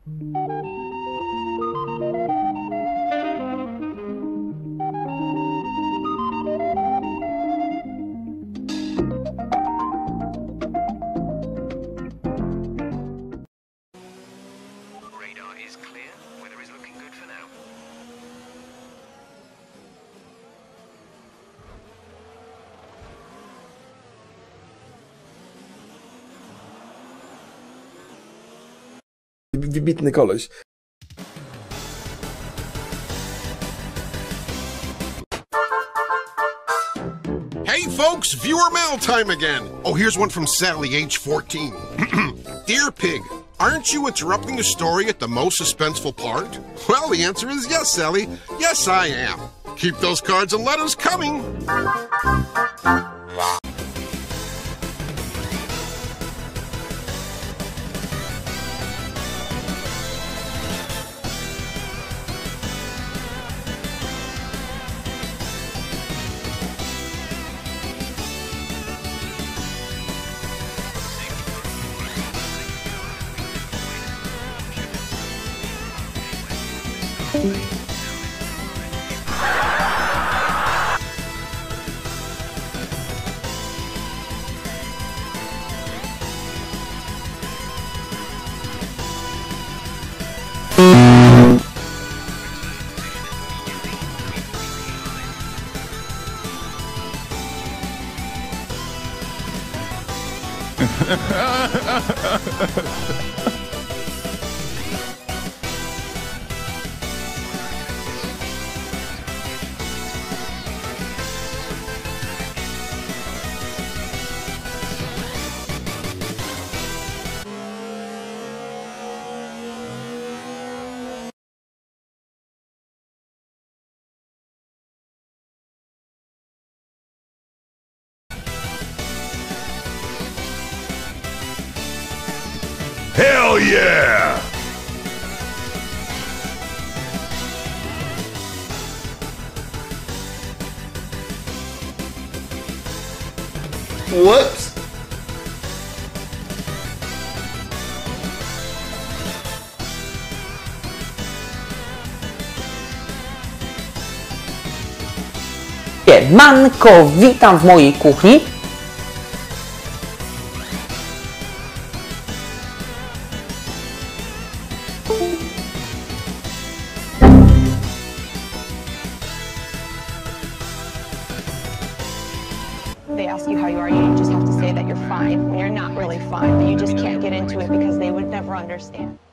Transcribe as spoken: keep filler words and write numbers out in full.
Radar is clear. Weather is looking good for now. Wybitny koleś. Hey folks, viewer mail time again. Oh, here's one from Sally, age fourteen. Dear Pig, aren't you interrupting the story at the most suspenseful part? Well, the answer is yes, Sally. Yes, I am. Keep those cards and letters coming. Hell yeah! Whoops. Manko, witam w mojej kuchni. They ask you how you are, you just have to say that you're fine when you're not really fine, but you just can't get into it because they would never understand.